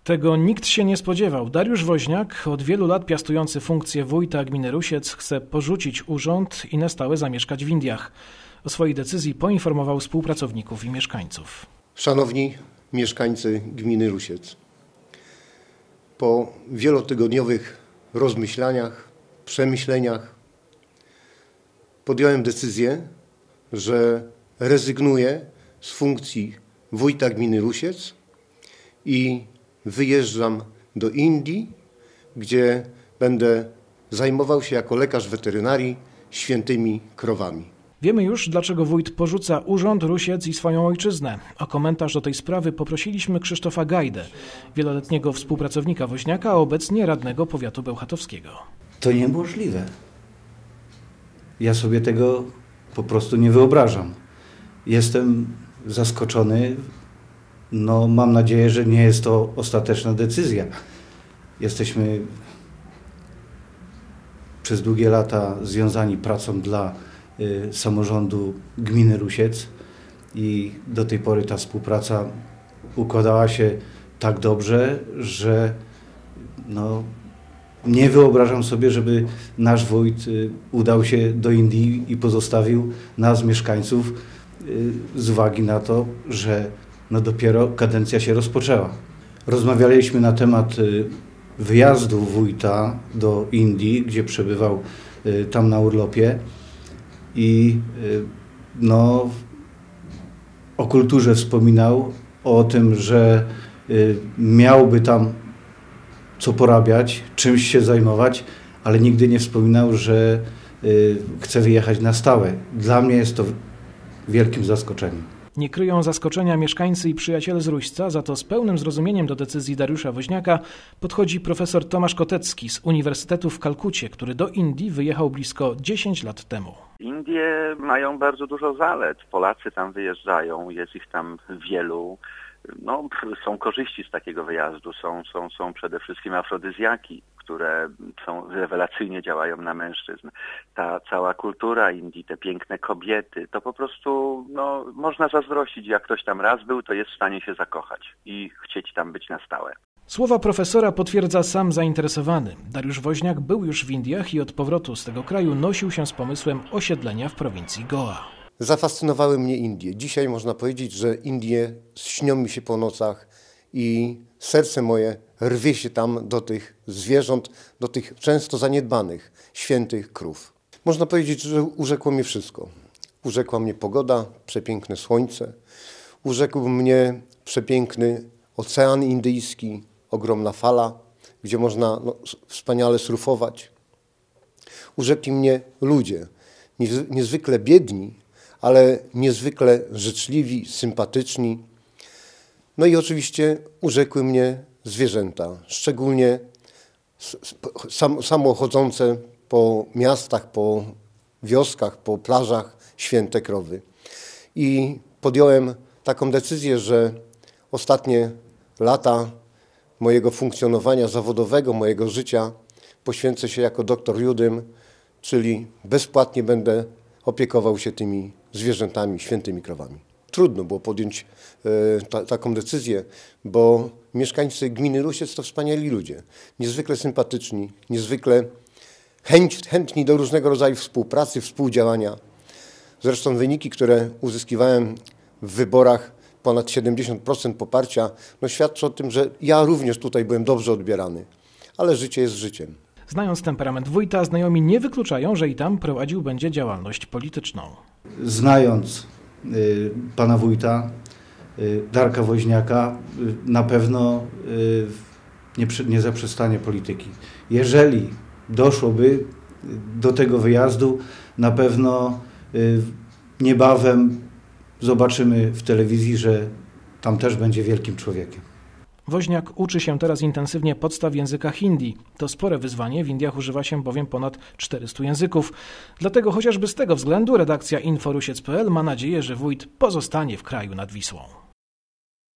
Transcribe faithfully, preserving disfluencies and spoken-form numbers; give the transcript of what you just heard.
Tego nikt się nie spodziewał. Dariusz Woźniak, od wielu lat piastujący funkcję wójta gminy Rusiec, chce porzucić urząd i na stałe zamieszkać w Indiach. O swojej decyzji poinformował współpracowników i mieszkańców. Szanowni mieszkańcy gminy Rusiec, po wielotygodniowych rozmyślaniach, przemyśleniach podjąłem decyzję, że rezygnuję z funkcji wójta gminy Rusiec i wyjeżdżam do Indii, gdzie będę zajmował się jako lekarz weterynarii świętymi krowami. Wiemy już, dlaczego wójt porzuca urząd, Rusiec i swoją ojczyznę. O komentarz do tej sprawy poprosiliśmy Krzysztofa Gajdę, wieloletniego współpracownika Woźniaka, a obecnie radnego powiatu bełchatowskiego. To niemożliwe. Ja sobie tego po prostu nie wyobrażam. Jestem zaskoczony. No, mam nadzieję, że nie jest to ostateczna decyzja. Jesteśmy przez długie lata związani pracą dla y, samorządu gminy Rusiec i do tej pory ta współpraca układała się tak dobrze, że no, nie wyobrażam sobie, żeby nasz wójt y, udał się do Indii i pozostawił nas, mieszkańców, y, z uwagi na to, że no dopiero kadencja się rozpoczęła. Rozmawialiśmy na temat wyjazdu wójta do Indii, gdzie przebywał tam na urlopie i no, o kulturze wspominał, o tym, że miałby tam co porabiać, czymś się zajmować, ale nigdy nie wspominał, że chce wyjechać na stałe. Dla mnie jest to wielkim zaskoczeniem. Nie kryją zaskoczenia mieszkańcy i przyjaciele z Ruśca, za to z pełnym zrozumieniem do decyzji Dariusza Woźniaka podchodzi profesor Tomasz Kotecki z Uniwersytetu w Kalkucie, który do Indii wyjechał blisko dziesięć lat temu. Indie mają bardzo dużo zalet. Polacy tam wyjeżdżają, jest ich tam wielu. No, są korzyści z takiego wyjazdu, są, są, są przede wszystkim afrodyzjaki, które są rewelacyjnie działają na mężczyzn. Ta cała kultura Indii, te piękne kobiety, to po prostu no, można zazdrościć. Jak ktoś tam raz był, to jest w stanie się zakochać i chcieć tam być na stałe. Słowa profesora potwierdza sam zainteresowany. Dariusz Woźniak był już w Indiach i od powrotu z tego kraju nosił się z pomysłem osiedlenia w prowincji Goa. Zafascynowały mnie Indie. Dzisiaj można powiedzieć, że Indie śnią mi się po nocach i serce moje rwie się tam do tych zwierząt, do tych często zaniedbanych, świętych krów. Można powiedzieć, że urzekło mnie wszystko. Urzekła mnie pogoda, przepiękne słońce. Urzekł mnie przepiękny Ocean Indyjski, ogromna fala, gdzie można no, wspaniale surfować. Urzekli mnie ludzie, niezwykle biedni, ale niezwykle życzliwi, sympatyczni. No i oczywiście urzekły mnie zwierzęta, szczególnie sam, samo chodzące po miastach, po wioskach, po plażach święte krowy. I podjąłem taką decyzję, że ostatnie lata mojego funkcjonowania zawodowego, mojego życia poświęcę się jako doktor Judym, czyli bezpłatnie będę opiekował się tymi zwierzętami, świętymi krowami. Trudno było podjąć e, ta, taką decyzję, bo mieszkańcy gminy Rusiec to wspaniali ludzie, niezwykle sympatyczni, niezwykle chęć, chętni do różnego rodzaju współpracy, współdziałania. Zresztą wyniki, które uzyskiwałem w wyborach, ponad siedemdziesiąt procent poparcia, no świadczy o tym, że ja również tutaj byłem dobrze odbierany, ale życie jest życiem. Znając temperament wójta, znajomi nie wykluczają, że i tam prowadził będzie działalność polityczną. Znając y, pana wójta, y, Darka Woźniaka, y, na pewno y, nie, nie zaprzestanie polityki. Jeżeli doszłoby do tego wyjazdu, na pewno y, niebawem zobaczymy w telewizji, że tam też będzie wielkim człowiekiem. Woźniak uczy się teraz intensywnie podstaw języka hindi. To spore wyzwanie, w Indiach używa się bowiem ponad czterystu języków. Dlatego chociażby z tego względu redakcja info rusiec kropka p l ma nadzieję, że wójt pozostanie w kraju nad Wisłą.